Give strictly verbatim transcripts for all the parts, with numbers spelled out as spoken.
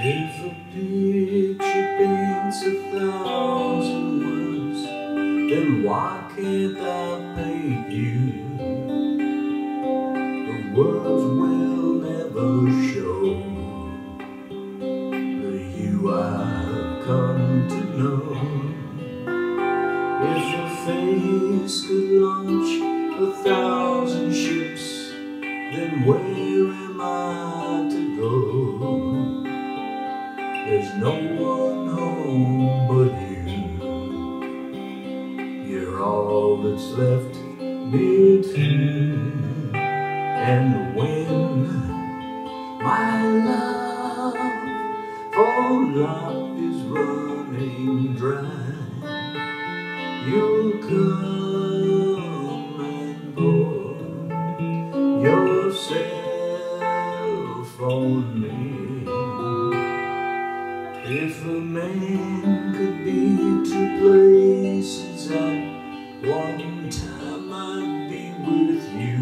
If a picture paints a thousand words, then why can't I paint you? The words will never show the you I've come to know. If a face could launch a thousand ships, then where am I to go? There's no one home but you. You're all that's left me to. And when my love for life is running dry, you'll come and pour yourself on me. If a man could be two places at one time, I'd be with you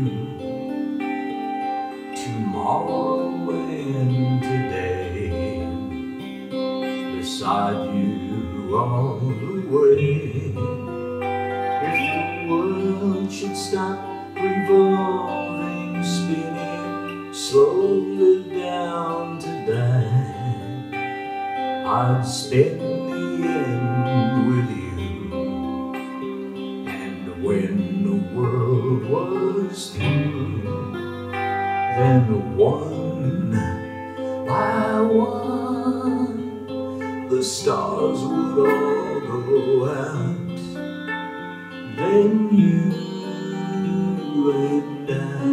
tomorrow and today, beside you all the way. If the world should stop revolving, spinning slowly down to die, I'd spend the end with you. And when the world was through, then one by one the stars would all go out. Then you and I